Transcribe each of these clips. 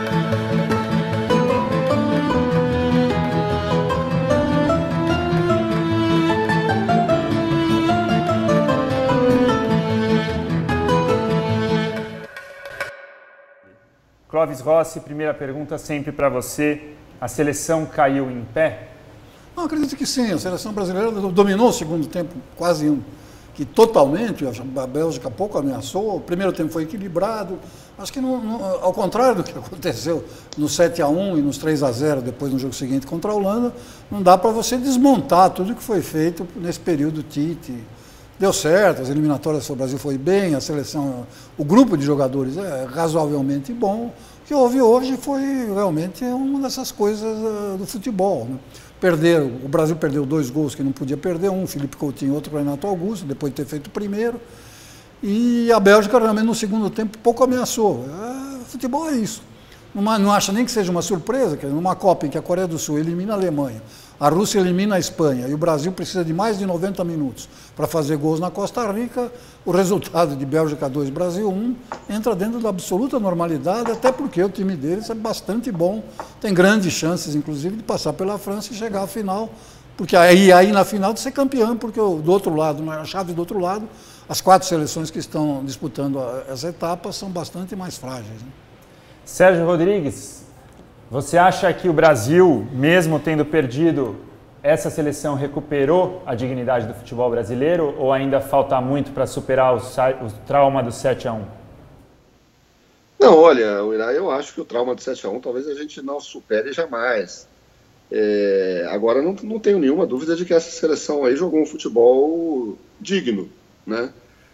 Clóvis Rossi, primeira pergunta sempre para você. A seleção caiu em pé? Não, acredito que sim. A seleção brasileira dominou o segundo tempo quase que totalmente. A Bélgica pouco ameaçou. O primeiro tempo foi equilibrado. Acho que, ao contrário do que aconteceu no 7-1 e nos 3-0 depois no jogo seguinte contra a Holanda, não dá para você desmontar tudo que foi feito nesse período Tite. Deu certo, as eliminatórias do Brasil foi bem, a seleção, o grupo de jogadores é razoavelmente bom. O que houve hoje foi realmente uma dessas coisas do futebol, né? O Brasil perdeu 2 gols que não podia perder, um Felipe Coutinho e outro Renato Augusto, depois de ter feito o primeiro. E a Bélgica realmente no segundo tempo pouco ameaçou. Futebol é isso. Não acha nem que seja uma surpresa, que numa Copa em que a Coreia do Sul elimina a Alemanha, a Rússia elimina a Espanha e o Brasil precisa de mais de 90 minutos para fazer gols na Costa Rica, o resultado de Bélgica 2, Brasil 1 entra dentro da absoluta normalidade, até porque o time deles é bastante bom, tem grandes chances, inclusive, de passar pela França e chegar à final, porque aí na final de ser campeão, porque do outro lado, na chave do outro lado, as 4 seleções que estão disputando essa etapa são bastante mais frágeis, né? Sérgio Rodrigues, você acha que o Brasil, mesmo tendo perdido, essa seleção recuperou a dignidade do futebol brasileiro ou ainda falta muito para superar o trauma do 7-1? Não, olha, eu acho que o trauma do 7-1 talvez a gente não supere jamais. Agora não tenho nenhuma dúvida de que essa seleção aí jogou um futebol digno, né?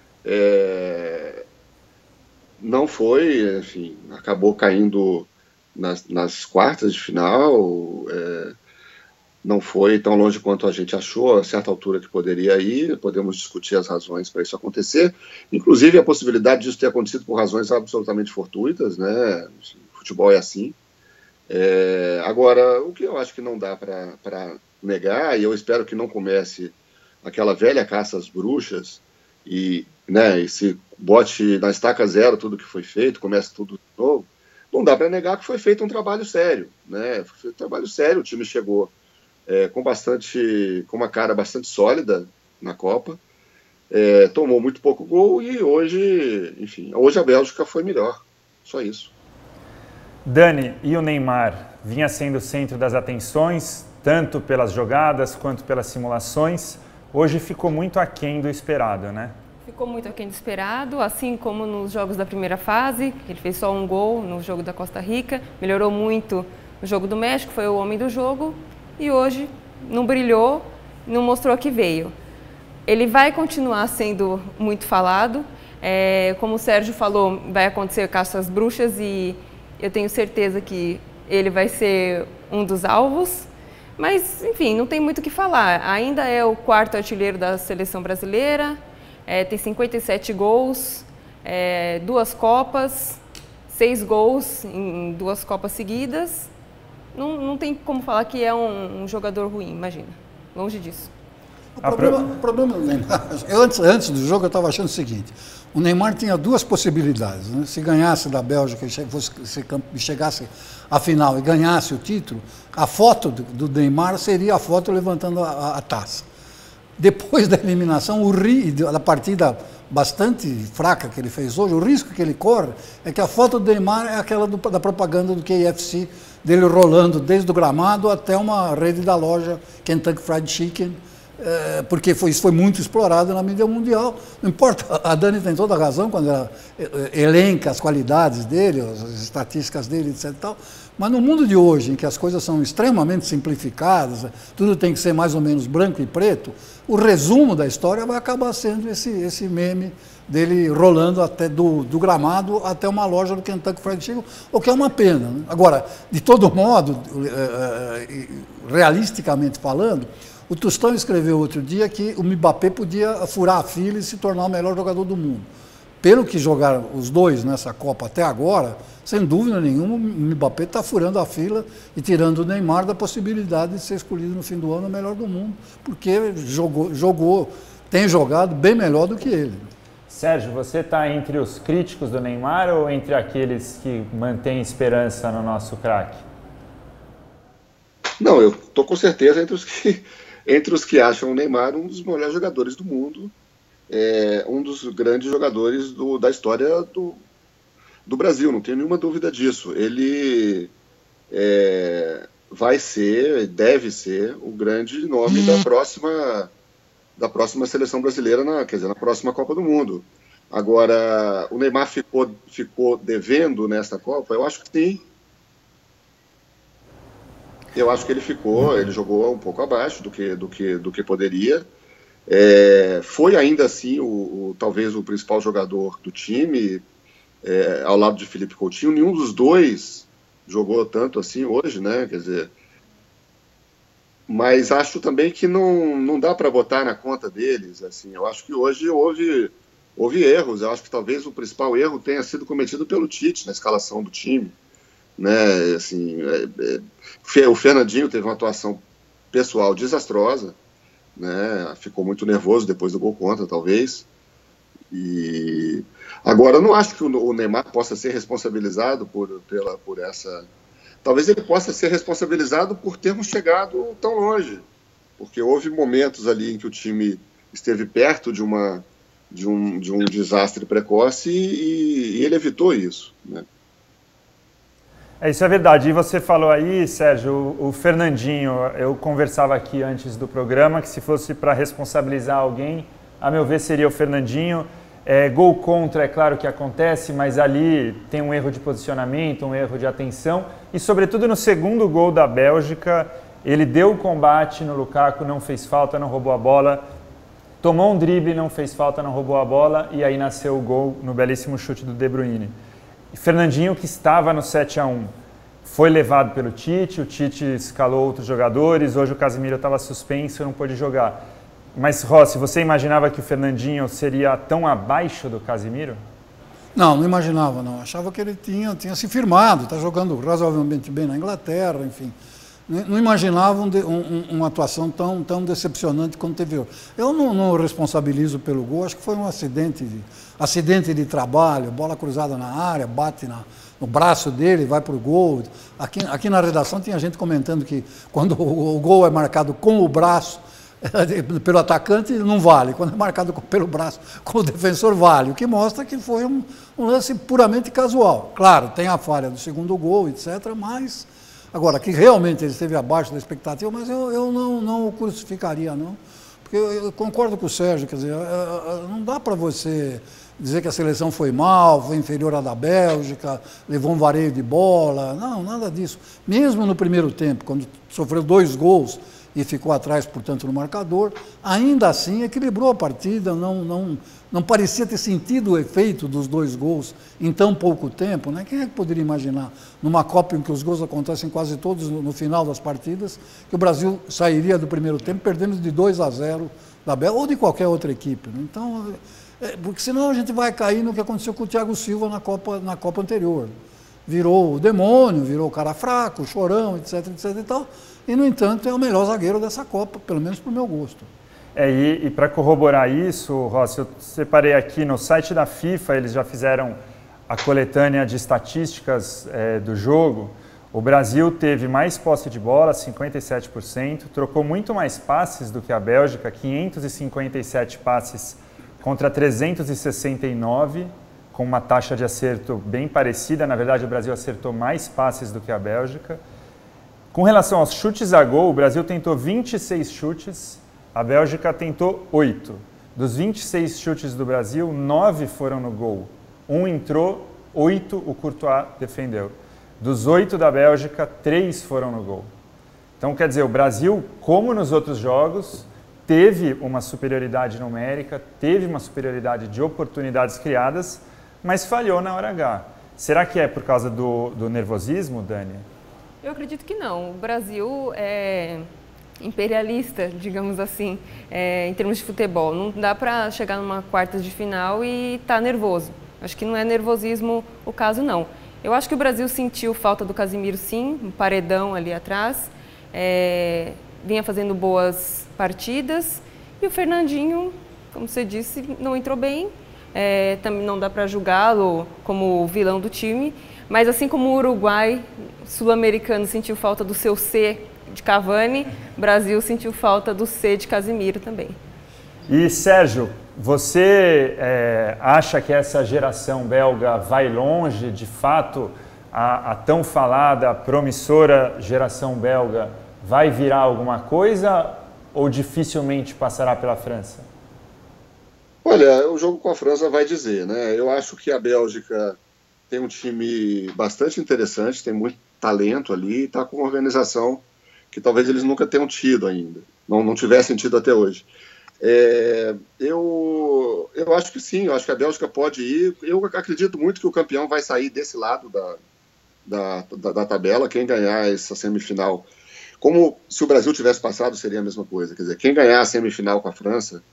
Não foi, enfim, acabou caindo nas quartas de final, não foi tão longe quanto a gente achou, a certa altura que poderia ir, podemos discutir as razões para isso acontecer, inclusive a possibilidade disso ter acontecido por razões absolutamente fortuitas, né? O futebol é assim. Agora, o que eu acho que não dá para negar, e eu espero que não comece aquela velha caça às bruxas, e se bote na estaca zero tudo que foi feito, comece tudo de novo, não dá para negar que foi feito um trabalho sério, né? Foi feito um trabalho sério, o time chegou com uma cara bastante sólida na Copa, tomou muito pouco gol e hoje a Bélgica foi melhor, só isso. Dani, e o Neymar vinha sendo o centro das atenções, tanto pelas jogadas quanto pelas simulações, hoje ficou muito aquém do esperado, né? Ficou muito aquém do esperado, assim como nos jogos da primeira fase, ele fez só um gol no jogo da Costa Rica, melhorou muito no jogo do México, foi o homem do jogo, e hoje não brilhou, não mostrou que veio. Ele vai continuar sendo muito falado, como o Sérgio falou, vai acontecer caça às bruxas e eu tenho certeza que ele vai ser um dos alvos, mas enfim, não tem muito o que falar. Ainda é o 4º artilheiro da seleção brasileira, tem 57 gols, 2 Copas, 6 gols em 2 Copas seguidas. Não tem como falar que é um jogador ruim, imagina. Longe disso. O problema do Neymar, antes do jogo eu estava achando o seguinte, o Neymar tinha 2 possibilidades, né? Se ganhasse da Bélgica e chegasse à final e ganhasse o título, a foto do Neymar seria a foto levantando a taça. Depois da eliminação, da partida bastante fraca que ele fez hoje, o risco que ele corre é que a foto do Neymar é aquela da propaganda do KFC, dele rolando desde o gramado até uma rede da loja Kentucky Fried Chicken, porque isso foi muito explorado na mídia mundial. Não importa, a Dani tem toda a razão quando ela elenca as qualidades dele, as estatísticas dele, etc. e tal, mas no mundo de hoje, em que as coisas são extremamente simplificadas, tudo tem que ser mais ou menos branco e preto, o resumo da história vai acabar sendo esse meme dele rolando até do gramado até uma loja do Kentucky Fried Chicken, o que é uma pena, né? Agora, de todo modo, realisticamente falando, o Tostão escreveu outro dia que o Mbappé podia furar a fila e se tornar o melhor jogador do mundo. Pelo que jogaram os dois nessa Copa até agora, sem dúvida nenhuma, o Mbappé está furando a fila e tirando o Neymar da possibilidade de ser escolhido no fim do ano o melhor do mundo, porque tem jogado bem melhor do que ele. Sérgio, você está entre os críticos do Neymar ou entre aqueles que mantêm esperança no nosso craque? Não, eu estou com certeza entre os que acham o Neymar um dos melhores jogadores do mundo, um dos grandes jogadores da história do Brasil, não tenho nenhuma dúvida disso. Ele vai ser, deve ser, o grande nome da próxima seleção brasileira, na próxima Copa do Mundo. Agora, o Neymar ficou devendo nesta Copa? Eu acho que sim. Eu acho que ele jogou um pouco abaixo do que poderia. Foi ainda assim talvez o principal jogador do time, ao lado de Felipe Coutinho. Nenhum dos dois jogou tanto assim hoje, né? Quer dizer, mas acho também que não dá para botar na conta deles. Assim, eu acho que hoje houve erros. Eu acho que talvez o principal erro tenha sido cometido pelo Tite na escalação do time. Né, assim, o Fernandinho teve uma atuação pessoal desastrosa, né, ficou muito nervoso depois do gol contra, talvez. E agora eu não acho que o Neymar possa ser responsabilizado por essa. Talvez ele possa ser responsabilizado por termos chegado tão longe, porque houve momentos ali em que o time esteve perto de um desastre precoce e ele evitou isso, né? Isso é verdade. E você falou aí, Sérgio, o Fernandinho, eu conversava aqui antes do programa que se fosse para responsabilizar alguém, a meu ver seria o Fernandinho. Gol contra, é claro que acontece, mas ali tem um erro de posicionamento, um erro de atenção. E sobretudo no segundo gol da Bélgica, ele deu o combate no Lukaku, não fez falta, não roubou a bola, tomou um drible, não fez falta, não roubou a bola, e aí nasceu o gol no belíssimo chute do De Bruyne. Fernandinho, que estava no 7-1, foi levado pelo Tite, o Tite escalou outros jogadores, hoje o Casemiro estava suspenso e não pôde jogar. Mas, Rossi, você imaginava que o Fernandinho seria tão abaixo do Casemiro? Não imaginava, não. Achava que ele tinha se firmado, está jogando razoavelmente bem na Inglaterra, enfim. Não imaginava uma atuação tão decepcionante quanto teve hoje. Eu não responsabilizo pelo gol, acho que foi um acidente de trabalho, bola cruzada na área, bate no braço dele, vai para o gol. Aqui na redação tinha gente comentando que quando o gol é marcado com o braço, pelo atacante, não vale. Quando é marcado pelo braço, com o defensor, vale. O que mostra que foi um lance puramente casual. Claro, tem a falha do segundo gol, etc., mas... Agora, que realmente ele esteve abaixo da expectativa, mas eu não o crucificaria, não. Porque eu concordo com o Sérgio, quer dizer, não dá para você dizer que a seleção foi mal, foi inferior à da Bélgica, levou um vareio de bola, não, nada disso. Mesmo no primeiro tempo, quando sofreu 2 gols e ficou atrás, portanto, no marcador, ainda assim equilibrou a partida, não parecia ter sentido o efeito dos 2 gols em tão pouco tempo, né? Quem é que poderia imaginar, numa Copa em que os gols acontecem quase todos no final das partidas, que o Brasil sairia do primeiro tempo perdendo de 2-0 da Bélgica ou de qualquer outra equipe, né? Então, porque senão a gente vai cair no que aconteceu com o Thiago Silva na Copa anterior. Virou o demônio, virou o cara fraco, o chorão, etc e tal. E, no entanto, é o melhor zagueiro dessa Copa, pelo menos para o meu gosto. E para corroborar isso, Rossi, eu separei aqui no site da FIFA, eles já fizeram a coletânea de estatísticas do jogo. O Brasil teve mais posse de bola, 57%, trocou muito mais passes do que a Bélgica, 557 passes contra 369, com uma taxa de acerto bem parecida. Na verdade, o Brasil acertou mais passes do que a Bélgica. Com relação aos chutes a gol, o Brasil tentou 26 chutes, a Bélgica tentou 8. Dos 26 chutes do Brasil, 9 foram no gol. 1 entrou, 8 o Courtois defendeu. Dos 8 da Bélgica, 3 foram no gol. Então, quer dizer, o Brasil, como nos outros jogos, teve uma superioridade numérica, teve uma superioridade de oportunidades criadas, mas falhou na hora H. Será que é por causa do nervosismo, Dani? Eu acredito que não. O Brasil é imperialista, digamos assim, em termos de futebol. Não dá para chegar numa quartas de final e estar nervoso. Acho que não é nervosismo o caso, não. Eu acho que o Brasil sentiu falta do Casemiro, sim, um paredão ali atrás. Vinha fazendo boas partidas. E o Fernandinho, como você disse, não entrou bem. também não dá para julgá-lo como vilão do time, mas assim como o Uruguai sul-americano sentiu falta do seu C de Cavani, o Brasil sentiu falta do C de Casemiro também. E Sérgio, você acha que essa geração belga vai longe, de fato, a tão falada, promissora geração belga vai virar alguma coisa ou dificilmente passará pela França? Olha, o jogo com a França vai dizer, né? Eu acho que a Bélgica tem um time bastante interessante, tem muito talento ali, está com uma organização que talvez eles nunca tenham tido ainda, não tivessem tido até hoje. Eu acho que sim, eu acho que a Bélgica pode ir. Eu acredito muito que o campeão vai sair desse lado da tabela. Quem ganhar essa semifinal, como se o Brasil tivesse passado, seria a mesma coisa. Quer dizer, quem ganhar a semifinal com a França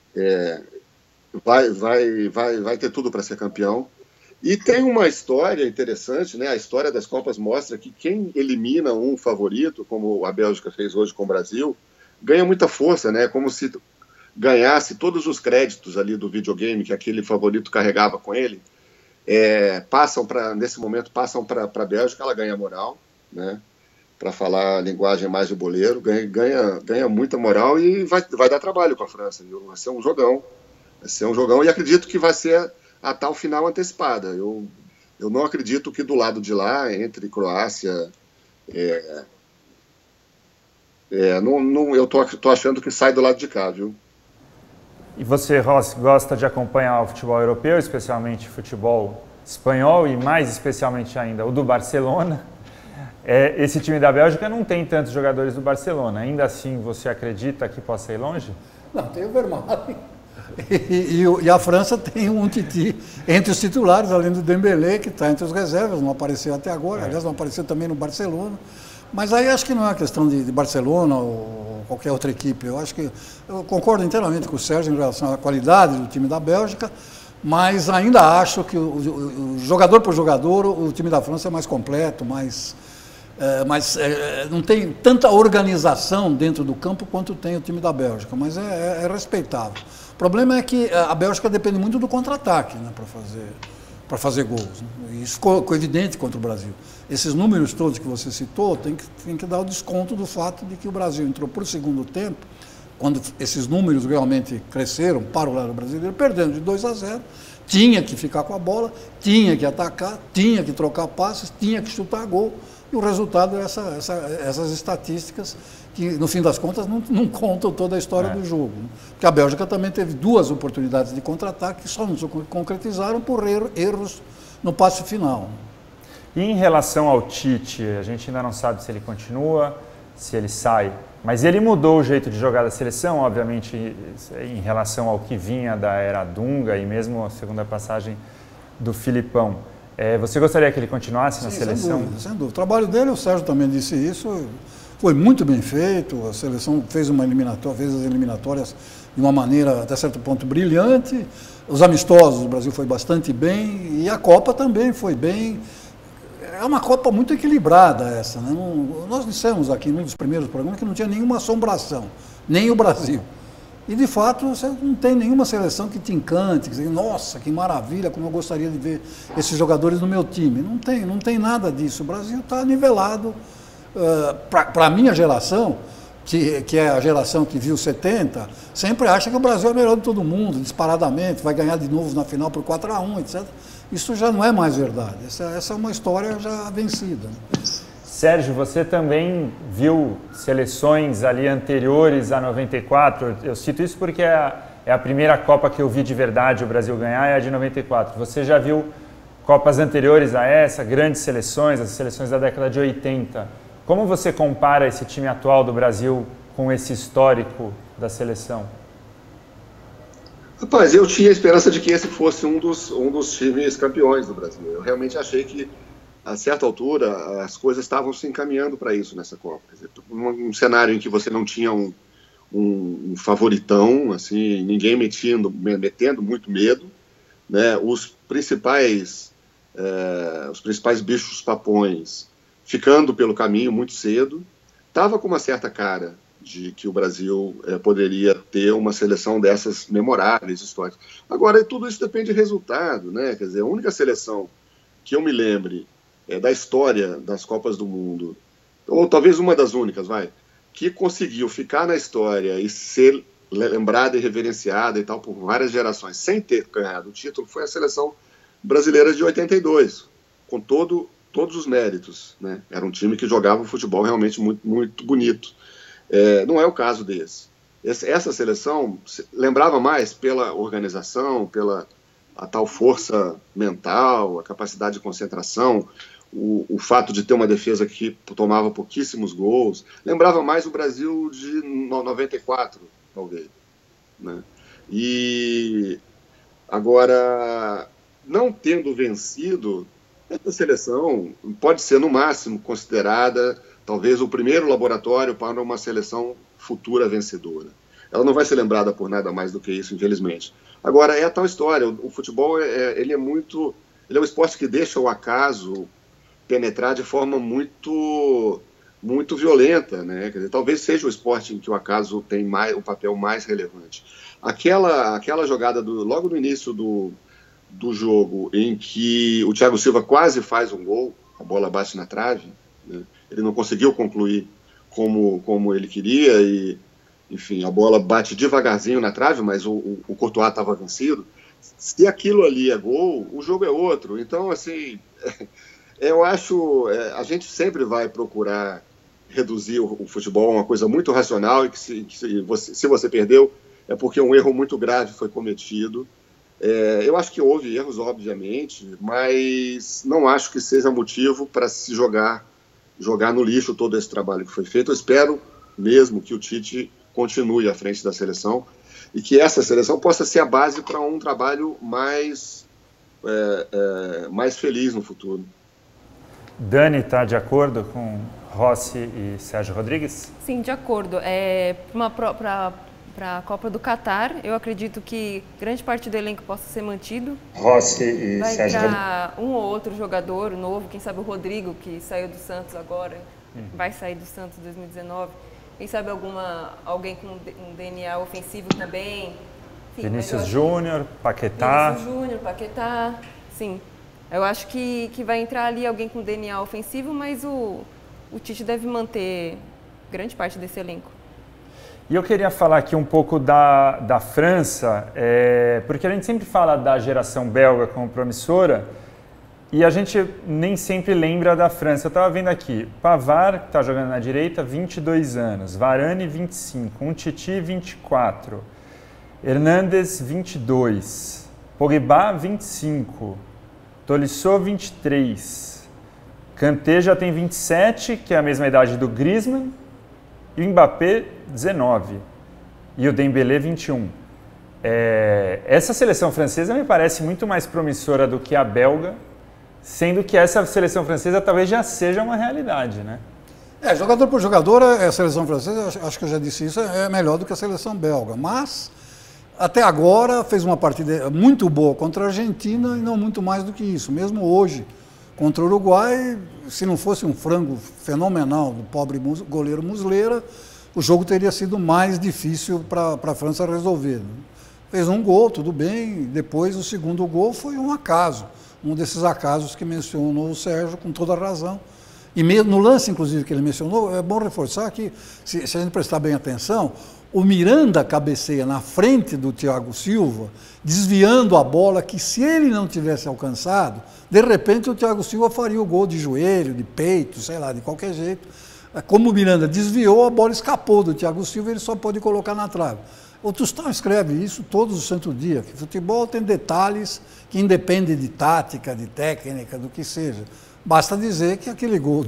vai ter tudo para ser campeão. E tem uma história interessante, né? A história das Copas mostra que quem elimina um favorito, como a Bélgica fez hoje com o Brasil, ganha muita força, né? Como se ganhasse todos os créditos ali do videogame que aquele favorito carregava com ele, nesse momento passam para a Bélgica, ela ganha moral, né? Para falar a linguagem mais de boleiro, ganha muita moral e vai dar trabalho com a França, viu? Vai ser um jogão, e acredito que vai ser a tal final antecipada. Eu não acredito que do lado de lá, entre Croácia, eu tô achando que sai do lado de cá, viu? E você, Ross, gosta de acompanhar o futebol europeu, especialmente futebol espanhol e mais especialmente ainda o do Barcelona. Esse time da Bélgica não tem tantos jogadores do Barcelona. Ainda assim, você acredita que possa ir longe? Não, tem o Vermaelen. E a França tem um Titi entre os titulares, além do Dembélé, que está entre os reservas, não apareceu até agora, aliás, não apareceu também no Barcelona. Mas aí acho que não é uma questão de Barcelona ou qualquer outra equipe. Eu concordo inteiramente com o Sérgio em relação à qualidade do time da Bélgica, mas ainda acho que o jogador por jogador, o time da França é mais completo, não tem tanta organização dentro do campo quanto tem o time da Bélgica, mas é respeitável. O problema é que a Bélgica depende muito do contra-ataque, né, para fazer gols. Né? Isso ficou evidente contra o Brasil. Esses números todos que você citou, tem que dar o desconto do fato de que o Brasil entrou por segundo tempo, quando esses números realmente cresceram para o lado brasileiro, perdendo de 2-0, tinha que ficar com a bola, tinha que atacar, tinha que trocar passes, tinha que chutar gol. E o resultado é essas estatísticas que, no fim das contas, não contam toda a história do jogo. Né? Porque a Bélgica também teve 2 oportunidades de contra-ataque que só não se concretizaram por erros no passe final. E em relação ao Tite, a gente ainda não sabe se ele continua, se ele sai. Mas ele mudou o jeito de jogar da seleção, obviamente, em relação ao que vinha da era Dunga e mesmo a segunda passagem do Filipão. Você gostaria que ele continuasse na seleção? Sem dúvida, sem dúvida. O trabalho dele, o Sérgio também disse isso, foi muito bem feito. A seleção fez as eliminatórias de uma maneira, até certo ponto, brilhante. Os amistosos, o Brasil foi bastante bem e a Copa também foi bem. É uma Copa muito equilibrada essa, né? Nós dissemos aqui num dos primeiros programas que não tinha nenhuma assombração, nem o Brasil. E, de fato, você não tem nenhuma seleção que te encante, que diga, nossa, que maravilha, como eu gostaria de ver esses jogadores no meu time. Não tem nada disso. O Brasil está nivelado. Para a minha geração, que é a geração que viu 70, sempre acha que o Brasil é melhor de todo mundo, disparadamente, vai ganhar de novo na final por 4-1, etc. Isso já não é mais verdade. Essa é uma história já vencida. Sérgio, você também viu seleções ali anteriores a 94? Eu cito isso porque é a primeira Copa que eu vi de verdade o Brasil ganhar, é a de 94. Você já viu Copas anteriores a essa, grandes seleções, as seleções da década de 80. Como você compara esse time atual do Brasil com esse histórico da seleção? Rapaz, eu tinha a esperança de que esse fosse um dos times campeões do Brasil. Eu realmente achei que, a certa altura, as coisas estavam se encaminhando para isso nessa Copa. Quer dizer, um cenário em que você não tinha um favoritão, assim, ninguém metendo muito medo, né? Os principais bichos papões ficando pelo caminho muito cedo. Estava com uma certa cara de que o Brasil poderia ter uma seleção dessas memoráveis, históricas. Agora, tudo isso depende de resultado, né? Quer dizer, a única seleção que eu me lembre da história das Copas do Mundo, ou talvez uma das únicas, que conseguiu ficar na história e ser lembrada e reverenciada e tal por várias gerações, sem ter ganhado o título, foi a seleção brasileira de 82, com todos os méritos, né? Era um time que jogava um futebol realmente muito, muito bonito. Não é o caso desse. Essa seleção lembrava mais pela organização, pela a tal força mental, a capacidade de concentração, o fato de ter uma defesa que tomava pouquíssimos gols. Lembrava mais o Brasil de 94, talvez, né? E agora, não tendo vencido, essa seleção pode ser, no máximo, considerada talvez o primeiro laboratório para uma seleção futura vencedora. Ela não vai ser lembrada por nada mais do que isso, infelizmente. Agora, é a tal história, o futebol ele é um esporte que deixa o acaso penetrar de forma muito, muito violenta, né? Quer dizer, talvez seja o esporte em que o acaso tem o papel mais relevante. Aquela jogada logo no início do jogo, em que o Thiago Silva quase faz um gol, a bola bate na trave, né? Ele não conseguiu concluir como ele queria e, enfim, a bola bate devagarzinho na trave, mas o Courtois estava vencido. Se aquilo ali é gol, o jogo é outro. Então, assim, eu acho, a gente sempre vai procurar reduzir o futebol a uma coisa muito racional e que se você perdeu é porque um erro muito grave foi cometido. Eu acho que houve erros, obviamente, mas não acho que seja motivo para se jogar no lixo todo esse trabalho que foi feito. Eu espero mesmo que o Tite continue à frente da seleção e que essa seleção possa ser a base para um trabalho mais feliz no futuro. Dani, está de acordo com Rossi e Sérgio Rodrigues? Sim, de acordo. Para a Copa do Catar, eu acredito que grande parte do elenco possa ser mantido. Rossi e Sérgio Rodrigues. Vai entrar um ou outro jogador novo, quem sabe o Rodrigo, que saiu do Santos agora, vai sair do Santos em 2019. Quem sabe alguém com um DNA ofensivo também. Enfim, Vinícius Júnior, Paquetá. Sim. Eu acho que vai entrar ali alguém com DNA ofensivo, mas o Tite deve manter grande parte desse elenco. E eu queria falar aqui um pouco da França, porque a gente sempre fala da geração belga como promissora e a gente nem sempre lembra da França. Eu estava vendo aqui, Pavard, que está jogando na direita, 22 anos, Varane, 25, Umtiti, 24, Hernandes, 22, Pogba, 25, Tolisso, 23, Kanté já tem 27, que é a mesma idade do Griezmann, e o Mbappé, 19. E o Dembélé, 21. Essa seleção francesa me parece muito mais promissora do que a belga, sendo que essa seleção francesa talvez já seja uma realidade, né? Jogador por jogador, a seleção francesa, acho que eu já disse isso, é melhor do que a seleção belga. Mas, até agora, fez uma partida muito boa contra a Argentina e não muito mais do que isso. Mesmo hoje, contra o Uruguai, se não fosse um frango fenomenal do pobre goleiro Muslera, o jogo teria sido mais difícil para a França resolver. Fez um gol, tudo bem, depois o segundo gol foi um acaso, um desses acasos que mencionou o Sérgio com toda a razão. E mesmo no lance, inclusive, que ele mencionou, é bom reforçar que, se a gente prestar bem atenção, o Miranda cabeceia na frente do Thiago Silva, desviando a bola que, se ele não tivesse alcançado, de repente o Thiago Silva faria o gol de joelho, de peito, sei lá, de qualquer jeito. Como o Miranda desviou, a bola escapou do Thiago Silva e ele só pode colocar na trave. O Tostão escreve isso todos os santos dias, que futebol tem detalhes que independem de tática, de técnica, do que seja. Basta dizer que aquele gol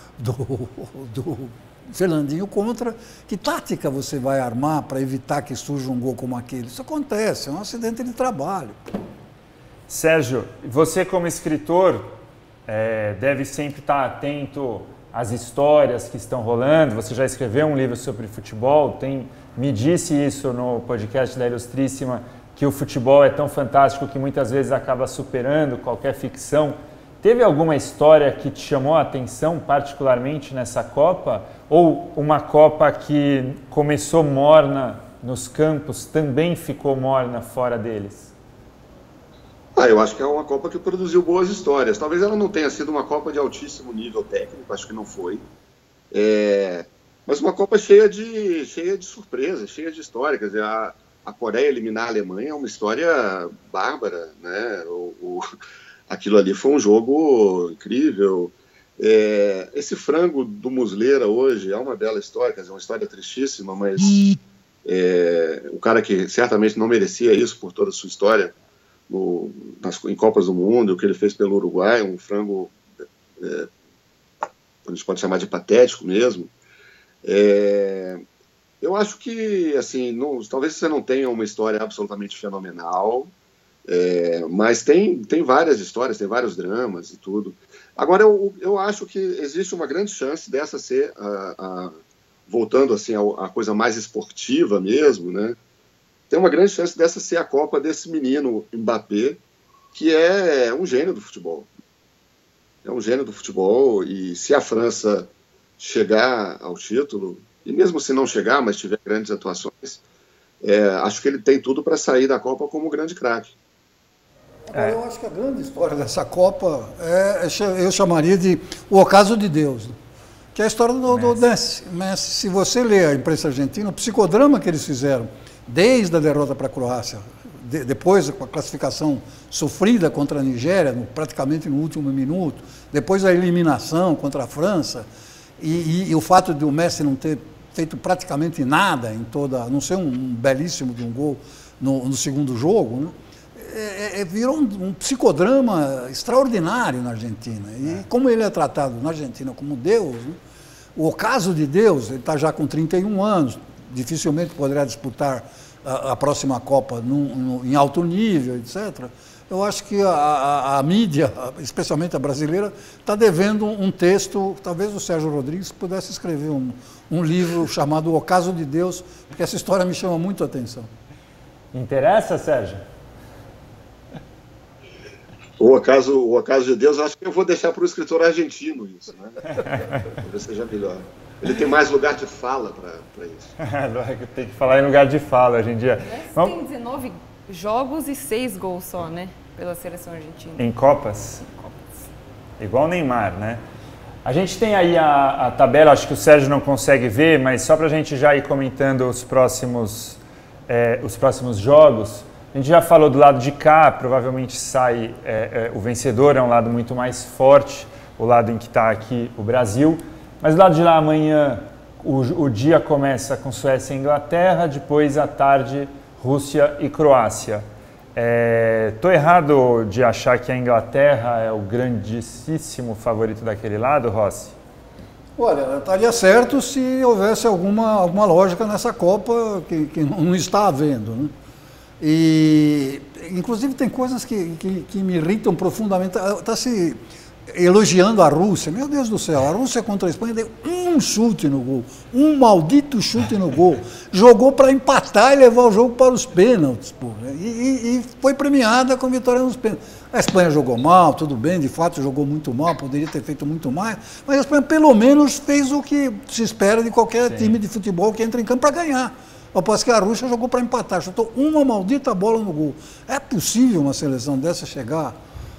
do Fernandinho contra, que tática você vai armar para evitar que surja um gol como aquele? Isso acontece, é um acidente de trabalho. Sérgio, você como escritor deve sempre estar atento às histórias que estão rolando. Você já escreveu um livro sobre futebol, me disse isso no podcast da Ilustríssima, que o futebol é tão fantástico que muitas vezes acaba superando qualquer ficção Teve alguma história que te chamou a atenção particularmente nessa Copa? Ou uma Copa que começou morna nos campos também ficou morna fora deles? Eu acho que é uma Copa que produziu boas histórias. Talvez ela não tenha sido uma Copa de altíssimo nível técnico, acho que não foi. Mas uma Copa cheia de surpresas, cheia de história. Quer dizer, a Coreia eliminar a Alemanha é uma história bárbara, né? Aquilo ali foi um jogo incrível. Esse frango do Muslera hoje é uma bela história, quer dizer, uma história tristíssima, mas um cara que certamente não merecia isso por toda a sua história em Copas do Mundo, o que ele fez pelo Uruguai, um frango, a gente pode chamar de patético mesmo. Eu acho que, assim, talvez você não tenha uma história absolutamente fenomenal, mas tem várias histórias, tem vários dramas e tudo. Agora, eu acho que existe uma grande chance dessa ser, voltando assim, a coisa mais esportiva mesmo, né? Tem uma grande chance dessa ser a Copa desse menino Mbappé, que é um gênio do futebol. É um gênio do futebol, e se a França chegar ao título, e mesmo se não chegar, mas tiver grandes atuações, acho que ele tem tudo para sair da Copa como um grande craque. Eu acho que a grande história dessa Copa eu chamaria de o ocaso de Deus, né? Que é a história do Messi. Se você ler a imprensa argentina, o psicodrama que eles fizeram, desde a derrota para a Croácia, depois com a classificação sofrida contra a Nigéria, praticamente no último minuto, depois a eliminação contra a França, e o fato de o Messi não ter feito praticamente nada a não ser um belíssimo de um gol no segundo jogo, né? Virou um psicodrama extraordinário na Argentina. E como ele é tratado na Argentina como Deus, né? O ocaso de Deus, ele está já com 31 anos, dificilmente poderá disputar a próxima Copa em alto nível, etc. Eu acho que a mídia, especialmente a brasileira, está devendo um texto, talvez o Sérgio Rodrigues pudesse escrever um livro chamado O Ocaso de Deus, porque essa história me chama muito a atenção. Interessa, Sérgio? O Ocaso de Deus, acho que eu vou deixar para o escritor argentino isso, né? Talvez seja melhor. Ele tem mais lugar de fala para isso. Tem que falar em lugar de fala hoje em dia. Tem 19 jogos e 6 gols só, né? Pela seleção argentina. Em Copas? Em Copas. Igual o Neymar, né? A gente tem aí a tabela, acho que o Sérgio não consegue ver, mas só para a gente já ir comentando os próximos jogos. A gente já falou do lado de cá, provavelmente sai o vencedor, é um lado muito mais forte, o lado em que está aqui o Brasil. Mas do lado de lá amanhã o dia começa com Suécia e Inglaterra, depois à tarde Rússia e Croácia. Estou errado de achar que a Inglaterra é o grandíssimo favorito daquele lado, Rossi? Olha, estaria certo se houvesse alguma lógica nessa Copa que não está havendo, né? E, inclusive, tem coisas que me irritam profundamente. Está se elogiando a Rússia. Meu Deus do céu, a Rússia contra a Espanha deu um chute no gol, um maldito chute no gol. Jogou para empatar e levar o jogo para os pênaltis. Pô. E foi premiada com vitória nos pênaltis. A Espanha jogou mal, tudo bem, de fato jogou muito mal, poderia ter feito muito mais, mas a Espanha pelo menos fez o que se espera de qualquer time de futebol que entra em campo para ganhar. Após que a Rússia jogou para empatar, chutou uma maldita bola no gol. É possível uma seleção dessa chegar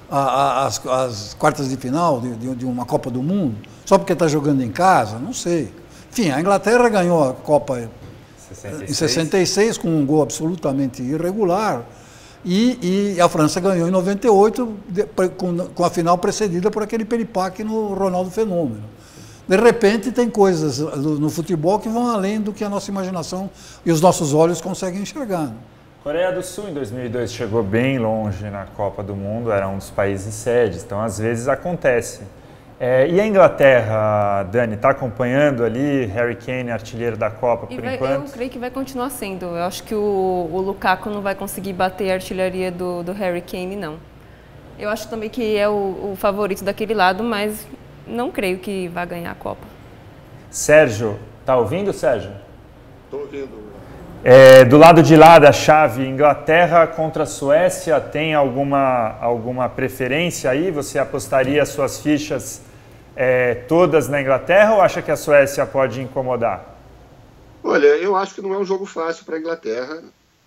às quartas de final de uma Copa do Mundo, só porque está jogando em casa? Não sei. Enfim, a Inglaterra ganhou a Copa em 66 com um gol absolutamente irregular, e a França ganhou em 98 com a final precedida por aquele piripaque no Ronaldo Fenômeno. De repente tem coisas no futebol que vão além do que a nossa imaginação e os nossos olhos conseguem enxergar. Coreia do Sul em 2002 chegou bem longe na Copa do Mundo, era um dos países sedes, então às vezes acontece. E a Inglaterra, Dani, está acompanhando ali, Harry Kane, artilheiro da Copa por enquanto? Eu creio que vai continuar sendo. Eu acho que o Lukaku não vai conseguir bater a artilharia do Harry Kane, não. Eu acho também que é o favorito daquele lado, mas não creio que vá ganhar a Copa. Sérgio, tá ouvindo, Sérgio? Estou ouvindo. Do lado de lá da chave, Inglaterra contra a Suécia, tem alguma preferência aí? Você apostaria suas fichas todas na Inglaterra ou acha que a Suécia pode incomodar? Olha, eu acho que não é um jogo fácil para a Inglaterra.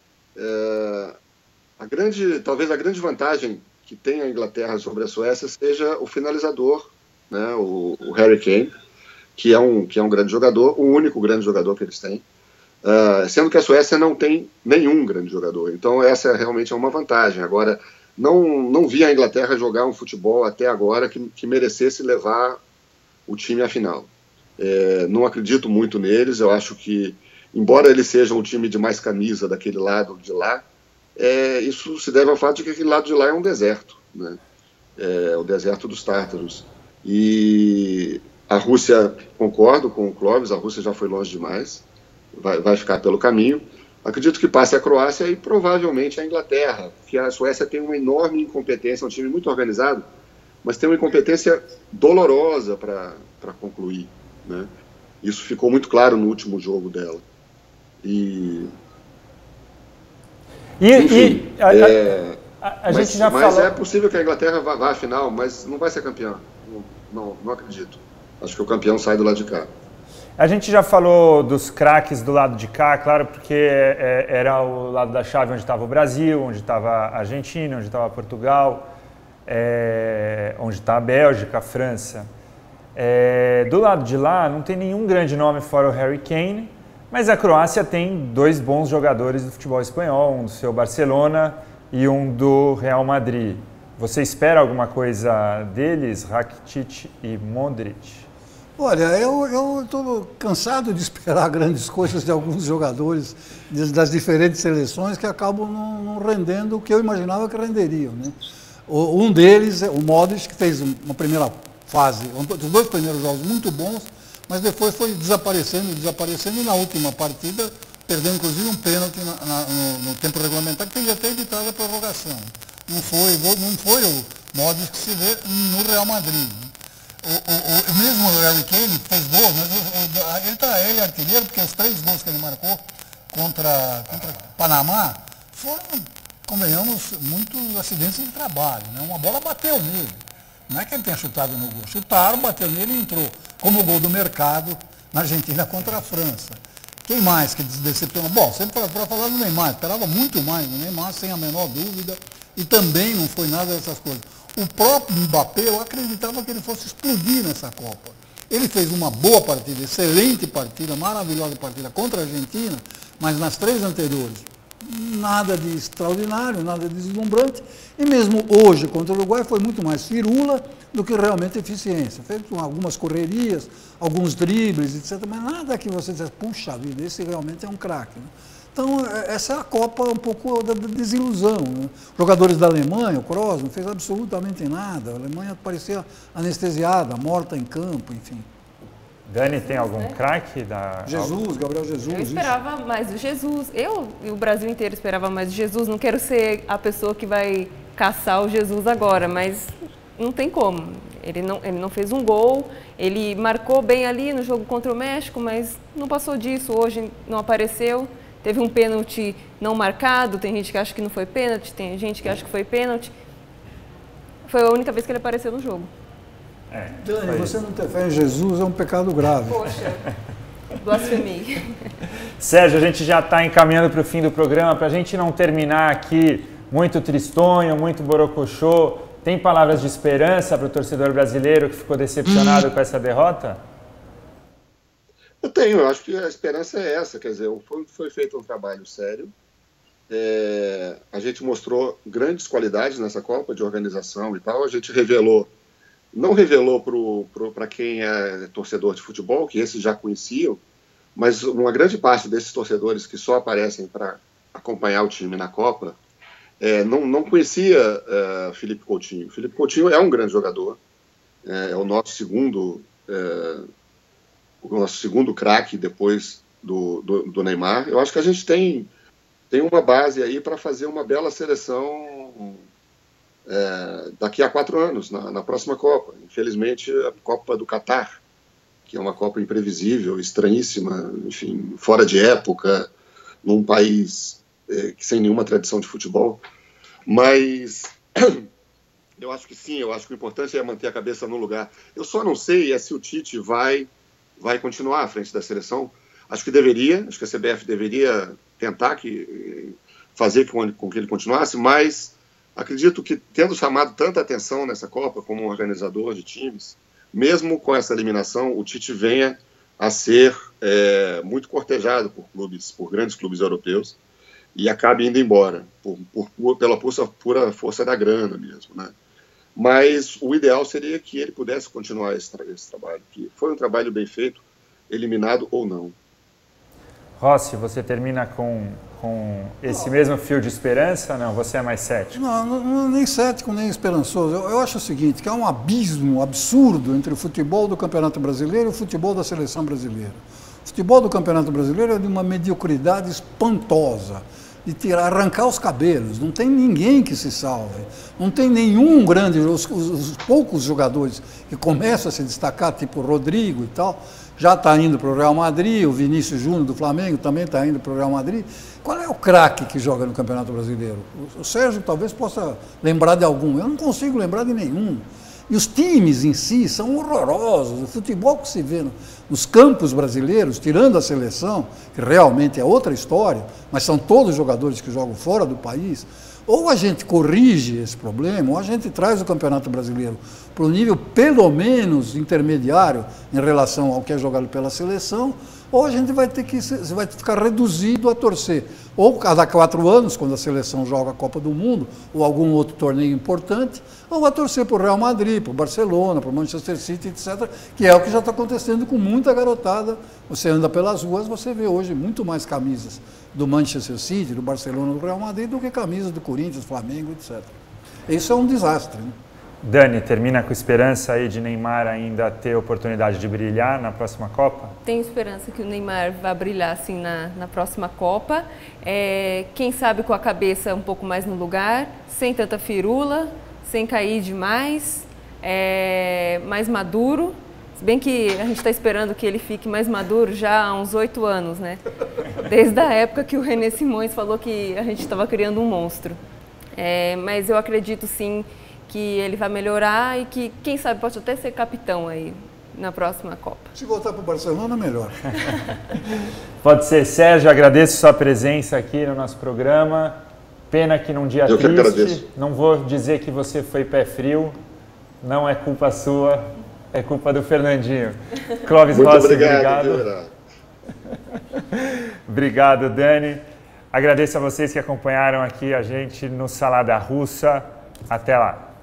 Talvez a grande vantagem que tem a Inglaterra sobre a Suécia seja o finalizador, né, o Harry Kane, que é um grande jogador, o único grande jogador que eles têm. Sendo que a Suécia não tem nenhum grande jogador. Então essa realmente é uma vantagem. Agora, não vi a Inglaterra jogar um futebol até agora que merecesse levar o time à final. Não acredito muito neles. Eu acho que, embora eles sejam um time de mais camisa daquele lado de lá, isso se deve ao fato de que aquele lado de lá é um deserto, né? O deserto dos tártaros. E a Rússia, concordo com o Clóvis, a Rússia já foi longe demais. Vai ficar pelo caminho. Acredito que passe a Croácia e provavelmente a Inglaterra, porque a Suécia tem uma enorme incompetência, é um time muito organizado, mas tem uma incompetência dolorosa para concluir, né? Isso ficou muito claro no último jogo dela. Enfim, gente já mas falou... é possível que a Inglaterra vá à final, mas não vai ser campeão. Não acredito. Acho que o campeão sai do lado de cá. A gente já falou dos craques do lado de cá, claro, porque era o lado da chave onde estava o Brasil, onde estava a Argentina, onde estava Portugal, onde está a Bélgica, a França. Do lado de lá não tem nenhum grande nome fora o Harry Kane, mas a Croácia tem 2 bons jogadores do futebol espanhol, um do seu Barcelona e um do Real Madrid. Você espera alguma coisa deles, Rakitic e Modric? Olha, eu estou cansado de esperar grandes coisas de alguns jogadores das diferentes seleções que acabam não rendendo o que eu imaginava que renderiam, né? Um deles, o Modric, que fez uma primeira fase, os 2 primeiros jogos muito bons, mas depois foi desaparecendo e na última partida perdeu inclusive um pênalti no tempo regulamentar que teria até evitado a prorrogação. Não foi o Modric que se vê no Real Madrid, né? O mesmo Harry Kane fez gols, mas ele é artilheiro porque os 3 gols que ele marcou contra Panamá foram, convenhamos, muitos acidentes de trabalho, né? Uma bola bateu nele. Não é que ele tenha chutado no gol. Chutaram, bateu nele e entrou. Como o gol do Mercado na Argentina contra a França. Quem mais que decepcionou? Bom, sempre para falar do Neymar, esperava muito mais do Neymar, sem a menor dúvida, e também não foi nada dessas coisas. O próprio Mbappé, eu acreditava que ele fosse explodir nessa Copa. Ele fez uma boa partida, excelente partida, maravilhosa partida contra a Argentina, mas nas 3 anteriores, nada de extraordinário, nada de deslumbrante. E mesmo hoje, contra o Uruguai, foi muito mais firula do que realmente eficiência. Fez algumas correrias, alguns dribles, etc. Mas nada que você dissesse, puxa vida, esse realmente é um craque, né? Então, essa é a Copa um pouco da desilusão, né? Jogadores da Alemanha, o Kroos, não fez absolutamente nada. A Alemanha parecia anestesiada, morta em campo, enfim. Dani, tem algum craque? Gabriel Jesus. Eu esperava mais do Jesus. Eu e o Brasil inteiro esperava mais do Jesus. Não quero ser a pessoa que vai caçar o Jesus agora, mas não tem como. Ele não fez um gol, ele marcou bem ali no jogo contra o México, mas não passou disso. Hoje não apareceu. Teve um pênalti não marcado, tem gente que acha que não foi pênalti, tem gente que acha que foi pênalti. Foi a única vez que ele apareceu no jogo. Dani, você não ter fé em Jesus é um pecado grave. Poxa, blasfemei. Sérgio, a gente já está encaminhando para o fim do programa. Para a gente não terminar aqui muito tristonho, muito borocochô, tem palavras de esperança para o torcedor brasileiro que ficou decepcionado com essa derrota? Eu tenho, eu acho que a esperança é essa, quer dizer, foi feito um trabalho sério, a gente mostrou grandes qualidades nessa Copa de organização e tal, a gente não revelou para quem é torcedor de futebol, que esses já conheciam, mas uma grande parte desses torcedores que só aparecem para acompanhar o time na Copa, não conhecia Philippe Coutinho. Philippe Coutinho é um grande jogador, é o nosso segundo craque depois do Neymar. Eu acho que a gente tem uma base aí para fazer uma bela seleção daqui a 4 anos, na próxima Copa. Infelizmente, a Copa do Catar, que é uma Copa imprevisível, estranhíssima, enfim, fora de época, num país sem nenhuma tradição de futebol. Mas eu acho que sim, eu acho que o importante é manter a cabeça no lugar. Eu só não sei se o Tite vai continuar à frente da seleção. Acho que a CBF deveria tentar fazer com que ele continuasse, mas acredito que, tendo chamado tanta atenção nessa Copa como um organizador de times, mesmo com essa eliminação, o Tite venha a ser muito cortejado por grandes clubes europeus e acabe indo embora, pela pura força da grana mesmo, né? Mas o ideal seria que ele pudesse continuar esse trabalho, que foi um trabalho bem feito, eliminado ou não. Rossi, você termina com esse mesmo fio de esperança? Não, você é mais cético? Não, nem cético, nem esperançoso. Eu acho o seguinte, que há um abismo absurdo entre o futebol do Campeonato Brasileiro e o futebol da Seleção Brasileira. O futebol do Campeonato Brasileiro é de uma mediocridade espantosa, de arrancar os cabelos. Não tem ninguém que se salve. Não tem nenhum grande... Os poucos jogadores que começam a se destacar, tipo o Rodrigo e tal, já está indo para o Real Madrid, o Vinícius Júnior do Flamengo também está indo para o Real Madrid. Qual é o craque que joga no Campeonato Brasileiro? O Sérgio talvez possa lembrar de algum, eu não consigo lembrar de nenhum. E os times em si são horrorosos. O futebol que se vê nos campos brasileiros, tirando a seleção, que realmente é outra história, mas são todos jogadores que jogam fora do país, ou a gente corrige esse problema, ou a gente traz o Campeonato Brasileiro para um nível pelo menos intermediário em relação ao que é jogado pela seleção, ou a gente vai ficar reduzido a torcer. Ou cada 4 anos, quando a seleção joga a Copa do Mundo, ou algum outro torneio importante, ou a torcer para o Real Madrid, para o Barcelona, para o Manchester City, etc., que é o que já está acontecendo com muita garotada. Você anda pelas ruas, você vê hoje muito mais camisas do Manchester City, do Barcelona, do Real Madrid, do que camisas do Corinthians, Flamengo, etc. Isso é um desastre, né? Dani, termina com esperança aí de Neymar ainda ter oportunidade de brilhar na próxima Copa? Tenho esperança que o Neymar vá brilhar assim na próxima Copa. Quem sabe com a cabeça um pouco mais no lugar, sem tanta firula, sem cair demais, mais maduro. Se bem que a gente está esperando que ele fique mais maduro já há uns 8 anos, né? Desde a época que o René Simões falou que a gente estava criando um monstro. Mas eu acredito sim que ele vai melhorar e que, quem sabe, pode até ser capitão aí na próxima Copa. Se voltar para o Barcelona, melhor. Pode ser. Sérgio, agradeço sua presença aqui no nosso programa. Pena que num dia triste, não vou dizer que você foi pé frio, não é culpa sua, é culpa do Fernandinho. Clóvis Rossi, obrigado. Obrigado, Dani. Agradeço a vocês que acompanharam aqui a gente no Salada Russa. Até lá.